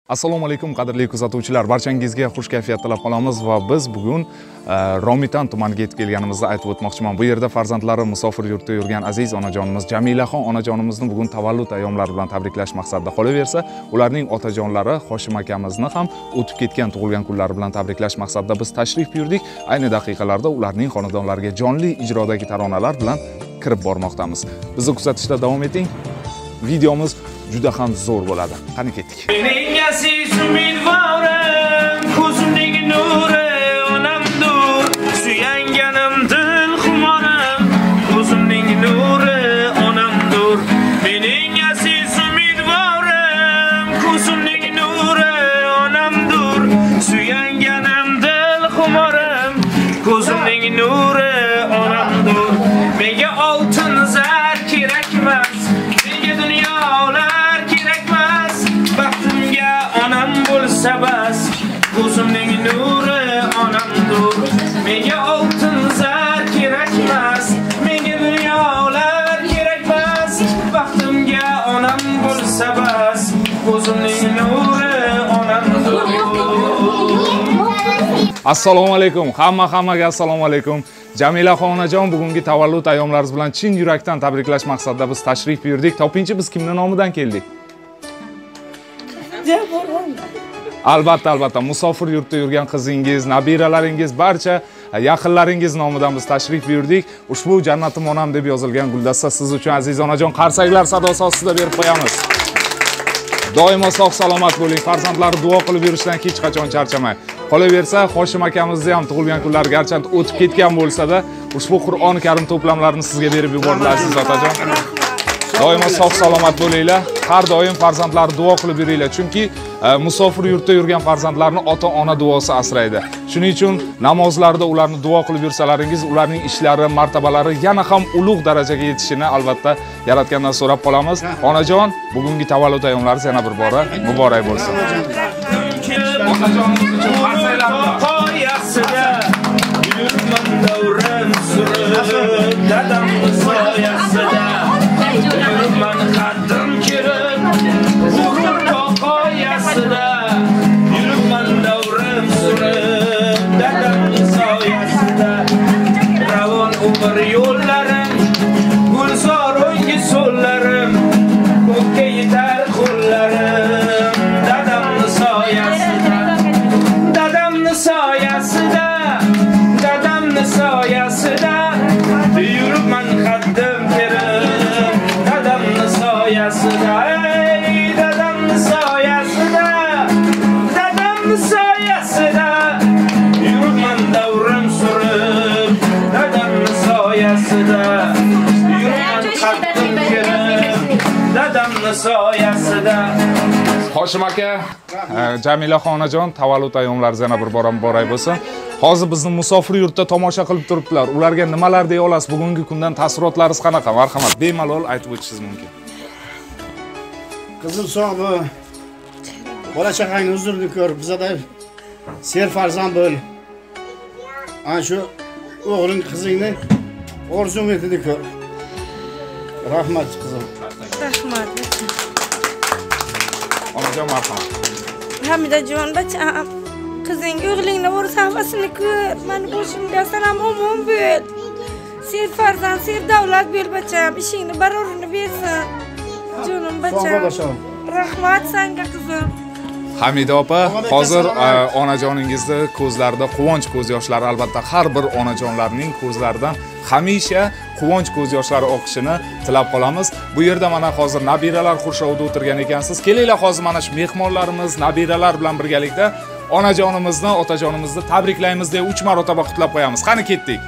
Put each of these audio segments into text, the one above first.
Assalomu alaykum qadrli kuzatuvchilar, barchangizga xush kayfiyat tilab qolamiz va biz bugun Romitan tumaniga yetib kelganimizni aytib o'tmoqchiman. Bu yerda farzandlari musofir yurtda yurgan aziz onajonimiz Jamilaxon onajonimizni bugun tavallud ayyomlari bilan tabriklash maqsadida qolaversa, ularning otajonlari Hoshim akamizni ham o'tib ketgan tug'ilgan kunlari bilan tabriklash maqsadida biz tashrif buyurdik. Ayni daqiqalarda ularning xonadonlariga jonli ijrodagi taronalar bilan kirib bormoqdamiz. Bizni kuzatishda davom eting. Videomiz juda ham zo'r bo'ladi. Qani ketdik. Mening aziz umidvorim, ko'zimning nuri onamdur, suyanganim dil xumorim, ko'zimning nuri onamdur. Mening aziz umidvorim, ko'zimning nuri onamdur, suyanganim dil xumorim, ko'zimning nuri onamdur. Menga oltin zar kerakmas, menga dunyolar kerakmas, baxtimga onam bo'lsa bas, ko'zimning nuri onamdur. Menga oltin zar kerakmas, menga dunyolar kerakmas, baxtimga onam bo'lsa bas, ko'zimning nuri onamdur. Assalomu alaykum. Hammaga assalomu alaykum. Jamilaxon onajon, bugungi tavallud ayyomlaringiz bilan chin yurakdan tabriklash maqsadida biz tashrif buyurdik. Topinchi biz kimning nomidan keldik? Albatta, musofir yurtda yurgan qizingiz, nabiralaringiz, barcha yaqinlaringiz nomidan biz tashrif buyurdik. Ushbu jannatim onam deb yozilgan guldasta siz uchun aziz onajon qarsaklar sadosi ostida berib qo'yamiz. Doimo sog' salomat bo'ling, farzandlar duo qilib yurishdan hech qachon charchamang. Qolaversa, Hoshim akamizni ham tug'ilgan kunlar garchi o'tib ketgan bo'lsa-da, ushbu Qur'oni Karim to'plamlarini sizga berib yubordilar aziz otajon. Doimo sog' salomat bo'linglar. Har doim farzandlar duo qilib yuringlar, chunki musofir yurtda yurgan farzandlarni ota-ona duosi asraydi. Shuning uchun namozlarda ularni duo qilib yursalaringiz, ularning ishlari, martabalari yana ham ulug' darajaga yetishini albatta Yaratgandan so'rab qolamiz. Onajon, bugungi tavallud ayyomlaringiz yana bir bora muborak bo'lsin. Onajonimiz uchun qarsaklar qoyasida yurman davrim surib, dadamning soyasida yurman qaddim kirib, ruhim qoyasida yurman davrim surib, dadamning soyasida ravon umr yo'llarim, gulzor o'ngi so'llarim, ko'kka yetar qo'llarim, dadamning soyasida, dadamning soyasida, dadamning soyasida yuribman qaddim kerib, dadamning soyasida, ey dadamning soyasida, dadamning soyasida yuribman davrim surib, dadamning soyasida yuribman qaddim kerib, dadamning soyasida. Hoshim aka, Jamilaxon onajon, tavallud ayyomlaringiz yana bir bora muborak bo'lsin. Hozir bizni musofir yurtda tomosha qilib turibdilar. Ularga nimalar deya olasiz? Bugungi kundan taassurotlaringiz qanaqa? Marhamat, bemalol aytib o'tishingiz mumkin. Qizim sog'mi? Bola chaqangni huzurida ko'r, bizada ser farzand bo'l. Ana shu o'g'ling, qizingni orzu-umidini ko'r. Rahmat qizim. Rahmat. Onajon marhamat. Hamidajon bacham, qizing o'g'lingni o'z havasini ko'r. Meni boshimga sanam omon bo'l. Ser farzand, ser davlat bo'l bacham, ishingni barorini bersin. Jonim bacham. Rahmat senga qizim. Hamida opa, hozir onajoningizni ko'zlarida quvonch ko'z yoshlari, albatta har bir onajonlarning ko'zlaridan hamisha quvonch ko'z yoshlari oqishini tilab qolamiz. Bu yerda mana hozir nabiralar qurshovida o'tirgan ekansiz. Kelinglar hozir mana shu mehmonlarimiz, nabiralar bilan birgalikda onajonimizni, otajonimizni tabriklaymiz deb 3 marotaba qutlab qo'yamiz. Qani ketdik.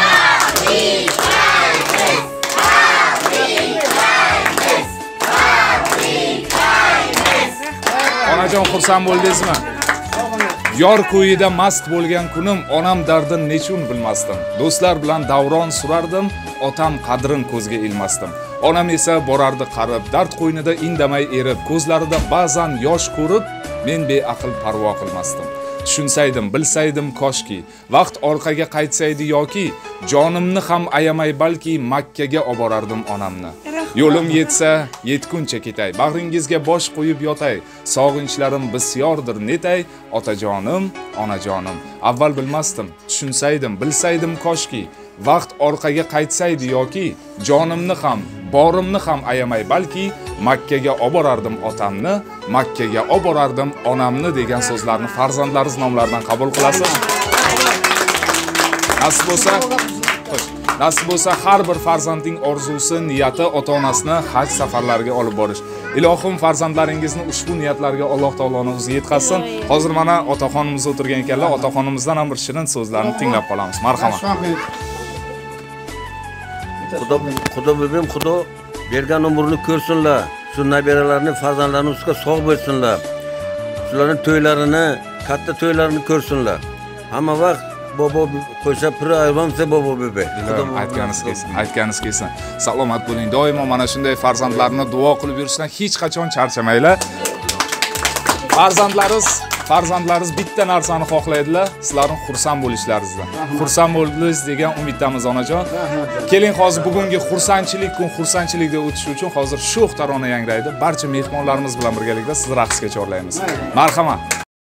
Onajon xursand bo'ldingizmi? Yor ko'yida mast bo'lgan kunim, onam dardin nechun bilmasdim. Do'stlar bilan davron surardim, otam qadrin ko'zga ilmasdim. Onam esa borardi qarib, dard qo'ynida indamay erib, ko'zlarida ba'zan yosh ko'rib, men beaql parvo qilmasdim. Tushunsaydim, bilsaydim koshki, vaqt orqaga qaytsaydi yoki, jonimni ham ayamay balki Makkaga olib borardim onamni. Yo'lim yetsa, yetguncha ketay. Bag'ringizga bosh qo'yib yotay. Sog'inchlarim bisyordir netay. Otajonim, onajonim. Avval bilmasdim, tushunsaydim, bilsaydim koshki. Vaqt orqaga qaytsaydi yoki jonimni ham, borimni ham ayamay, balki Makkaga olib borardim otamni, Makkaga olib borardim onamni degan so'zlarni farzandlaringiz nomlaridan qabul qilasiz. Nasib bo'lsa, har bir farzandning orzusi, niyati ota-onasini haj safarlariga olib borish. Ilohim farzandlaringizni ushbu niyatlarga Alloh taoloning o'zi yetkazsin. Hozir mana otaxonimiz o'tirgan ekanlar, otaxonimizdan ham bir shirin so'zlarni tinglab qolamiz. Marhamat. Xudo bibim, Xudo bergan umrni ko'rsinlar. Shu nabiralarni, farzandlarini ustiga sog' bo'lsinlar. Shularning to'ylarini, katta to'ylarini ko'rsinlar. Hamma vaqt bobo qo'sha pir ayvonsa bobo bebe. Aytganingiz kelsin. Salomat bo'ling. Doimo mana shunday farzandlarni duo qilib yurishdan hech qachon charchamanglar. Farzandlaringiz bitta narsani xohlaydilar, sizlarning xursand bo'lishlaringizdan. Xursand bo'ldingiz degan umiddamiz onajon. Keling, hozir bugungi xursandchilikda o'tish uchun hozir sho'x tarona yangraydi. Barcha mehmonlarimiz bilan birgalikda sizni raqsga chorlaymiz. Marhamat.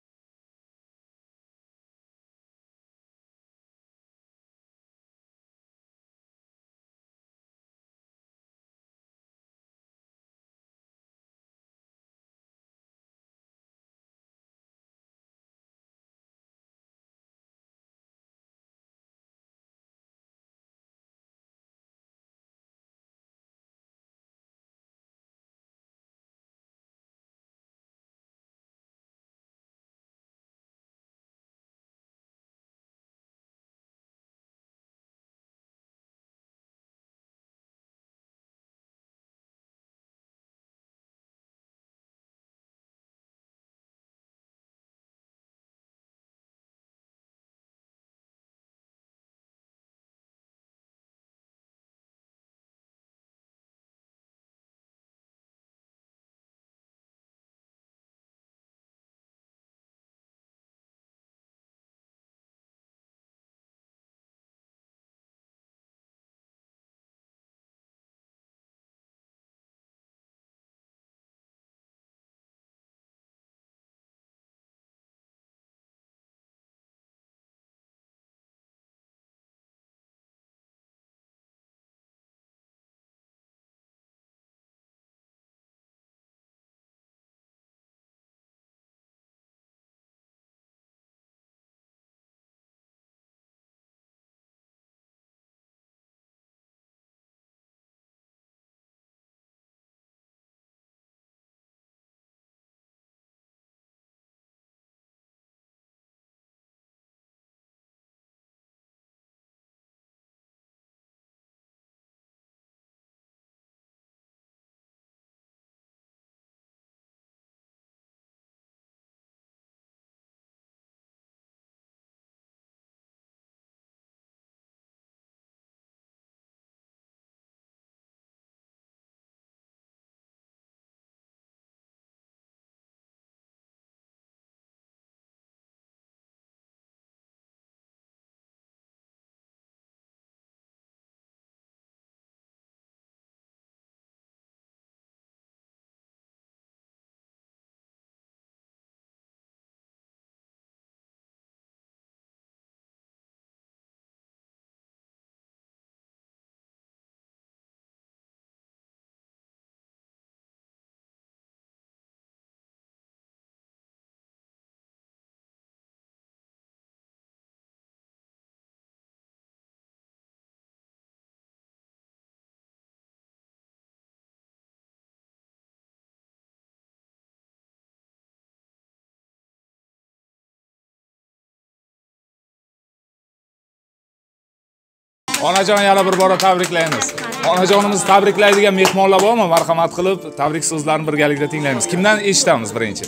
Onajon yana bir bora tabriklaymiz. Onajonimizni tabriklaydigan mehmonlar bormi? Marhamat qilib tabrik so'zlarini birgalikda tinglaymiz. Kimdan eshitamiz birinchi?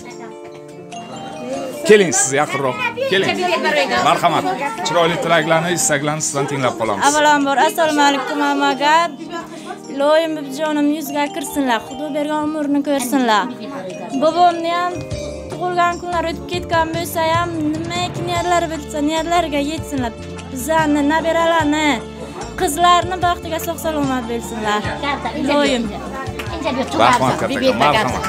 Keling, siz yaqinroq. Keling. Marhamat. Chiroyli tilaklarni, istaklarni sizdan tinglab qolamiz. Avvalambor assalomu alaykum hammaga. Iloyim bijonim yuzga kirsinlar, Xudo bergan umrni ko'rsinlar. Bobomni ham tug'ilgan kunlar o'tib ketgan bo'lsa ham nima niyatlari bilsa, niyatlariga yetsinlar. Bizlarni nabiralarni, qizlarni baxtiga sog' salomat bo'lsinlar. Iloyim. Rahmat kattakon, marhamat.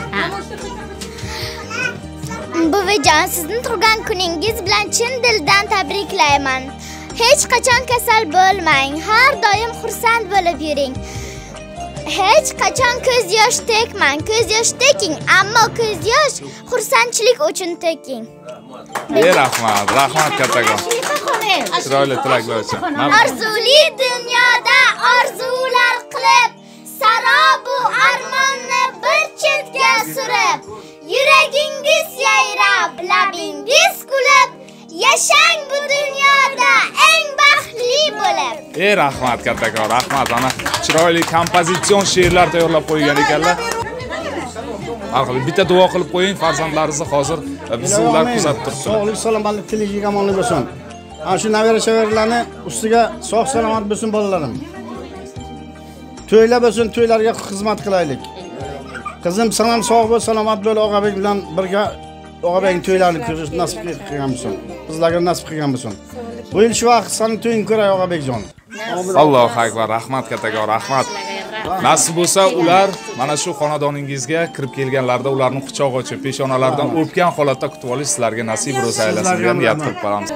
Buvijon, sizni tug'ilgan kuningiz bilan chin dildan tabriklayman. Hech qachon kasal bo'lmang, har doim xursand bo'lib yuring. Hech qachon ko'z yosh to'kmang, ko'z yosh to'king, ammo ko'z yosh xursandchilik uchun to'king. Rahmat, rahmat kattakon. Chiroyli tilaklar uchun. Orzuli dunyoda orzular qilib, sarobu armonni bir chetga surib, yuragingiz yayrab, labingiz kulib, yashang bu dunyoda eng baxtli bo'lib. Rahmat kattakon, rahmat. Ana chiroyli kompozitsion she'rlar tayyorlab qo'ygan ekanlar. Marhamat, bitta duo qilib qo'ying, farzandlaringizni hozir bizni ular kuzatib turibdi. Sog'lik, salomatlik, tinchlik, omonlik bo'lsin. Ana shu nabira-chavarlarni ustiga sog' salomat bo'lsin bolalarim. To'ylar bo'lsin, to'ylarga xizmat qilaylik. Qizim sen ham sog' bo'l, salomat bo'l, Og'abek bilan birga Og'abekning to'ylarini ko'rish nasib qilgan bo'lsin. Bizlarga nasib qilgan bo'lsin. Bu yil shu vaqt seni to'ying ko'ray Og'abekjon. Allohu akbar, rahmat kattakon, rahmat. Nasib bo'lsa ular mana shu xonadoningizga kirib kelganlarida ularni quchoq ochib, peshonalaridan o'pgan holatda kutib olish sizlarga nasib ro'za aylasin degan niyat qilib qolamiz.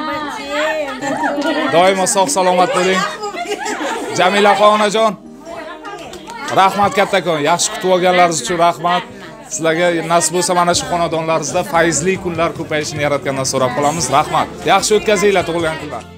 Doimo sog' salomat bo'ling. Jamilaxon onajon, rahmat kattakon, yaxshi kutib olganlaringiz uchun rahmat. Sizlarga nasib bo'lsa mana shu xonadonlaringizda fayzli kunlar ko'payishini yaratgandan so'rab qolamiz. Rahmat. Yaxshi o'tkazinglar tug'ilgan kunlar.